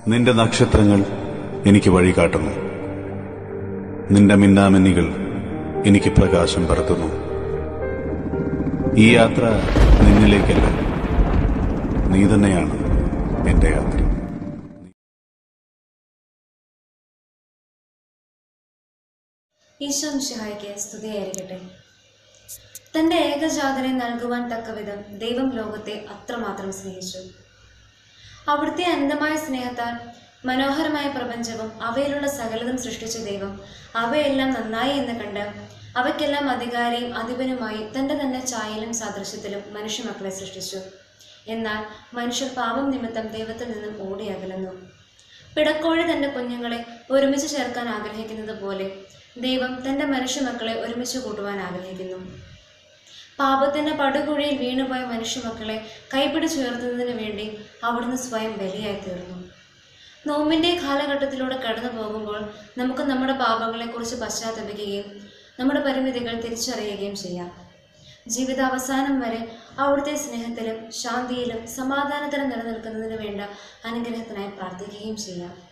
നിന്റെ നക്ഷത്രങ്ങൾ എനിക്ക് വഴി കാട്ടുന്നു. നിന്റെ മിന്നാമിന്നികൾ എനിക്ക് പ്രകാശം പരത്തുന്നു. ഈ യാത്ര നിന്നിലേക്കല്ല, നീ തന്നെയാണ് എന്റെ യാത്ര. ഈശോ മിശിഹായ്ക്ക് സ്തുതിയായിരിക്കട്ടെ. തന്റെ ഏകജാതനെ നൽകുവാൻ തക്കവിധം ദൈവം ലോകത്തെ അത്രമാത്രം സ്നേഹിച്ചു. അവിടുത്തെ അനന്തമായ സ്നേഹത്താൽ മനോഹരമായ പ്രപഞ്ചവും അവയിലുള്ള സകലതും സൃഷ്ടിച്ച ദൈവം അവയെല്ലാം നന്നായി എന്ന് കണ്ട് അവയ്ക്കെല്ലാം അധികാരിയും അധിപനുമായി തന്റെ തന്നെ ഛായയിലും സാദൃശ്യത്തിലും മനുഷ്യമക്കളെ സൃഷ്ടിച്ചു. എന്നാൽ മനുഷ്യർ പാപം നിമിത്തം ദൈവത്തിൽ നിന്നും ഓടി അകലുന്നു. പിടക്കോഴി തന്റെ കുഞ്ഞുങ്ങളെ ഒരുമിച്ച് ചേർക്കാൻ ആഗ്രഹിക്കുന്നത് പോലെ ദൈവം തന്റെ മനുഷ്യമക്കളെ ഒരുമിച്ച് കൂട്ടുവാൻ ആഗ്രഹിക്കുന്നു. പാപത്തിന്റെ പടുകുഴിയിൽ വീണുപോയ മനുഷ്യമക്കളെ കൈപിടിച്ചുയർത്തുന്നതിന് വേണ്ടി അവിടുന്ന് സ്വയം ബലിയായി തീർന്നു. നോമ്പിന്റെ കാലഘട്ടത്തിലൂടെ കടന്നു പോകുമ്പോൾ നമുക്ക് നമ്മുടെ പാപങ്ങളെക്കുറിച്ച് പശ്ചാത്തപിക്കുകയും നമ്മുടെ പരിമിതികൾ തിരിച്ചറിയുകയും ചെയ്യാം. ജീവിതാവസാനം വരെ അവിടുത്തെ സ്നേഹത്തിലും ശാന്തിയിലും സമാധാനത്തിലും നിലനിൽക്കുന്നതിന് വേണ്ട അനുഗ്രഹത്തിനായി പ്രാർത്ഥിക്കുകയും ചെയ്യാം.